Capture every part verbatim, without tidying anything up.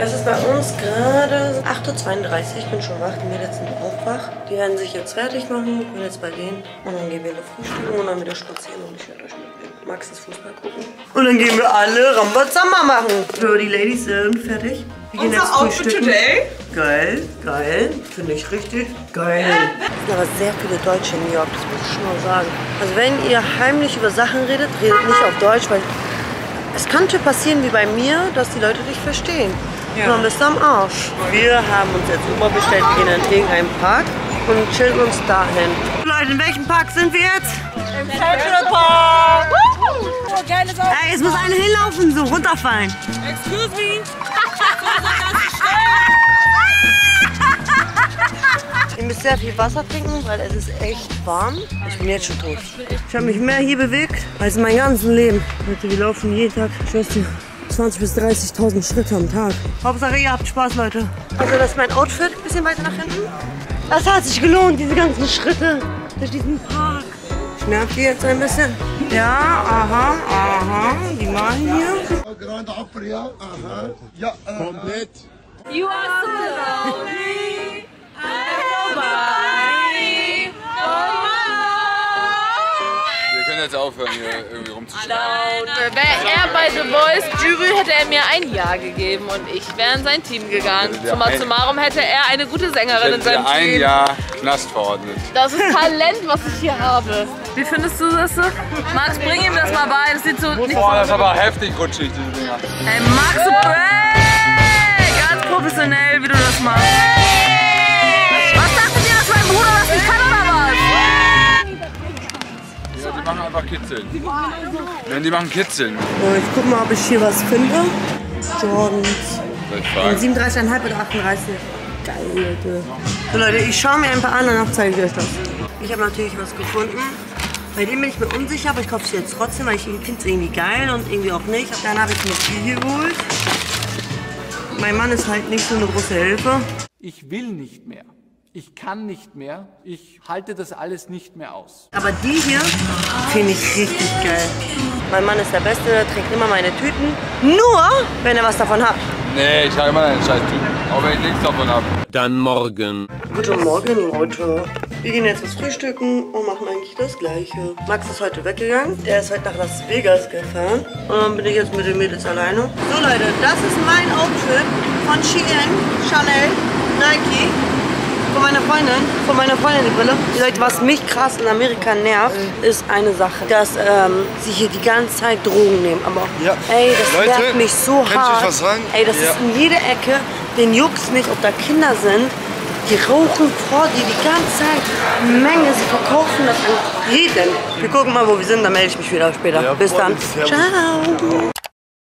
Es ist bei uns gerade acht Uhr zweiunddreißig. Ich bin schon wach. Die Mädels sind auch wach. Die werden sich jetzt fertig machen. Ich bin jetzt bei denen. Und dann gehen wir eine Frühstück und dann wieder spazieren. Und ich werde euch mitnehmen. Max das Fußball gucken. Und dann gehen wir alle Rambazamba machen. So, die Ladies sind fertig. Wir gehen jetzt frühstücken. Today? Geil, geil. Finde ich richtig geil. Es sind aber sehr viele Deutsche in New York. Das muss ich schon mal sagen. Also wenn ihr heimlich über Sachen redet, redet nicht auf Deutsch, weil es könnte passieren wie bei mir, dass die Leute dich verstehen. Ja. Und dann bist du am Arsch. Wir haben uns jetzt Uber bestellt, wir gehen in irgendeinen Park und chillen uns dahin. Leute, in welchem Park sind wir jetzt? Im Central Park! Oh, geiles Auto. Hey, jetzt muss einer hinlaufen, so runterfallen. Excuse me. Ihr müsst sehr viel Wasser trinken, weil es ist echt warm. Ich bin jetzt schon tot. Ich habe mich mehr hier bewegt als in meinem ganzen Leben. Leute, wir laufen jeden Tag, ich weiß nicht, zwanzig bis dreißigtausend Schritte am Tag. Hauptsache ihr habt Spaß, Leute. Also das ist mein Outfit, ein bisschen weiter nach hinten. Das hat sich gelohnt, diese ganzen Schritte durch diesen Park. Ich nerv die jetzt ein bisschen. Ja, aha, aha, die machen hier. Gerade Opfer, ja, aha. Ja, komplett. You are so lonely. Nobody. Wir können jetzt aufhören, hier irgendwie rumzuschreien. Wäre er bei The Voice Jury, hätte er mir ein Ja gegeben und ich wäre in sein Team gegangen. Summa summarum hätte er eine gute Sängerin in seinem Team. ein Jahr Knast verordnet. Das ist Talent, was ich hier habe. Wie findest du das so? Max, bring ihm das mal bei. Das sieht so nicht Boah, das ist aber heftig rutschig, diese Dinger. Hey, Max, break! Ganz professionell, wie du das machst. Was dachtet ihr, dass mein Bruder das nicht kann oder was? Ja, die machen einfach Kitzeln. Ja, die machen Kitzeln. So, ich guck mal, ob ich hier was finde. Jordans. siebenunddreißig Komma fünf oder achtunddreißig. Geil, Leute. So, Leute, ich schaue mir ein paar an, danach zeige ich euch das. Ich habe natürlich was gefunden. Bei dem bin ich mir unsicher, aber ich kaufe es jetzt trotzdem, weil ich finde es irgendwie geil und irgendwie auch nicht. Dann habe ich mir die hier geholt. Mein Mann ist halt nicht so eine große Hilfe. Ich will nicht mehr. Ich kann nicht mehr. Ich halte das alles nicht mehr aus. Aber die hier finde ich richtig geil. Mein Mann ist der Beste, der trägt immer meine Tüten. Nur, wenn er was davon hat. Nee, ich habe immer einen scheiß Tüten. Auch wenn ich nichts davon habe. Dann morgen. Guten Morgen, Leute. Wir gehen jetzt was frühstücken und machen eigentlich das Gleiche. Max ist heute weggegangen. Der ist heute nach Las Vegas gefahren. Und dann bin ich jetzt mit den Mädels alleine. So, Leute, das ist mein Outfit von Shein, Chanel, Nike. Von meiner Freundin, von meiner Freundin die Brille. Leute, was mich krass in Amerika nervt, ist eine Sache, dass ähm, sie hier die ganze Zeit Drogen nehmen. Aber ja. ey, das Leute, nervt mich so kann hart. ich was sagen? Ey, das ja. ist in jeder Ecke. Den juckt's nicht, ob da Kinder sind. Die rauchen vor dir die ganze Zeit. Menge, sie verkaufen das an jeden. Wir gucken mal, wo wir sind, dann melde ich mich wieder später. Ja, bis dann. Ciao.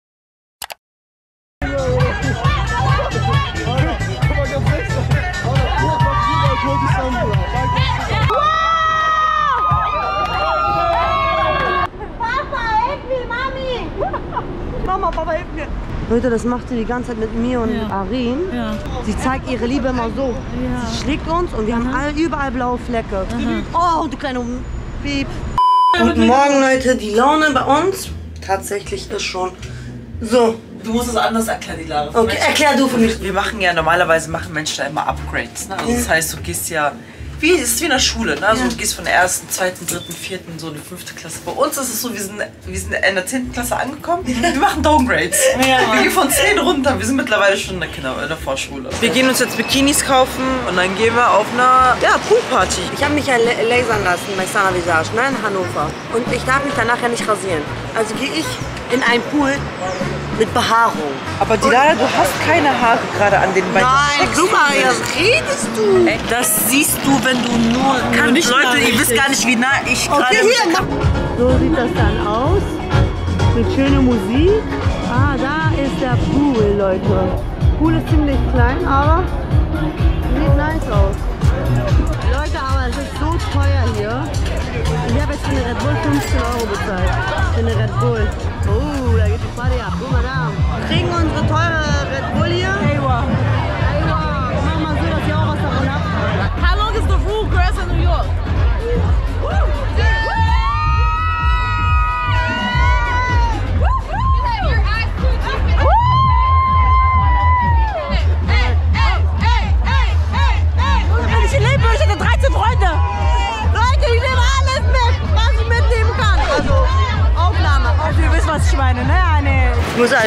Mama, Papa, hilf mir. Leute, das macht sie die ganze Zeit mit mir und ja. Arin. Ja. Sie zeigt ihre Liebe immer so. Ja. Sie schlägt uns und wir mhm. haben alle, überall blaue Flecke. Mhm. Oh, du kleine Piep. Guten Morgen, Leute. Die Laune bei uns tatsächlich ist schon so. Du musst es anders erklären, die Lara. Okay, erklär du für mich. Wir machen ja, normalerweise machen Menschen da immer Upgrades. Ne? Also das heißt, du gehst ja, wie, es ist wie in der Schule. Ne? Also ja. Du gehst von der ersten, zweiten, dritten, vierten, so in die fünfte Klasse. Bei uns ist es so, wir sind, wir sind in der zehnten Klasse angekommen. Wir machen Downgrades. Ja. Wir gehen von zehn runter. Wir sind mittlerweile schon in der, Kinder in der Vorschule. Wir gehen uns jetzt Bikinis kaufen und dann gehen wir auf eine ja, Poolparty. Ich habe mich ja lasern lassen bei Sana Visage, ne, in Hannover. Und ich darf mich danach ja nicht rasieren. Also gehe ich in einen Pool mit Behaarung. Aber die Lara, du hast keine Haare gerade an den Beinen. Nein, guck mal, was redest du? Das siehst du, wenn du nur kannst. Nicht Leute, ihr wisst gar nicht, wie nah ich gerade... Okay, hier, mach. So sieht das dann aus. Mit schöner Musik. Ah, da ist der Pool, Leute. Pool ist ziemlich klein, aber sieht nice aus. Leute, aber es ist so teuer hier. Ich habe jetzt für eine Red Bull fünfzehn Euro bezahlt. Für eine Red Bull. Oh, da geht die Party ab. Guck mal da. Wir kriegen unsere teure Red Bull hier. Aywa. Aywa. Mach mal so, dass ihr auch was davon habt. How long is the rule grass in New York?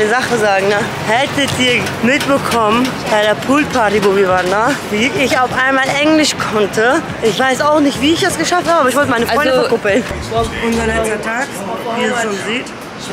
eine Sache sagen, ne? Hättet ihr mitbekommen bei der Poolparty, wo wir waren, ne? Wie ich auf einmal Englisch konnte. Ich weiß auch nicht, wie ich das geschafft habe, aber ich wollte meine Freunde Also, verkuppeln. Unser letzter Tag, wie ihr es schon seht.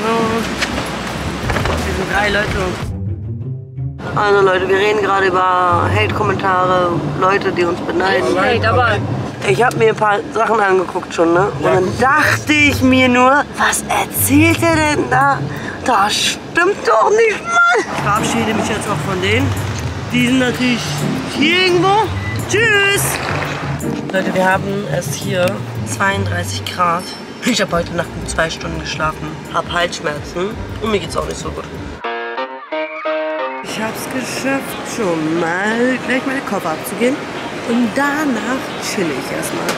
Wir sind drei Leute. Also Leute, wir reden gerade über Hate-Kommentare, Leute, die uns beneiden. Hate, aber Ich habe mir ein paar Sachen angeguckt schon, ne? Und dann dachte ich mir nur, was erzählt er denn da? Das stimmt doch nicht mal. Ich verabschiede mich jetzt auch von denen. Die sind natürlich hier irgendwo. Tschüss! Leute, wir haben es hier zweiunddreißig Grad. Ich habe heute Nacht zwei Stunden geschlafen, habe Halsschmerzen und mir geht's auch nicht so gut. Ich habe es geschafft, schon mal gleich meine Koffer abzugeben. Und danach chill ich erstmal.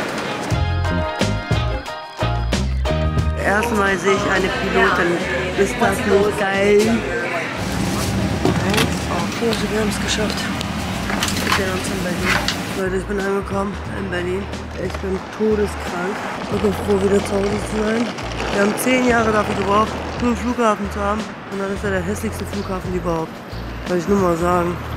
Erstmal sehe ich eine Pilotin. Ist das nicht geil? Okay, wir haben es geschafft. Wir sehen uns in Berlin. Leute, ich bin angekommen in Berlin. Ich bin todeskrank. Ich bin froh, wieder zu Hause zu sein. Wir haben zehn Jahre dafür gebraucht, nur einen Flughafen zu haben. Und dann ist er der hässlichste Flughafen überhaupt. Soll ich nur mal sagen.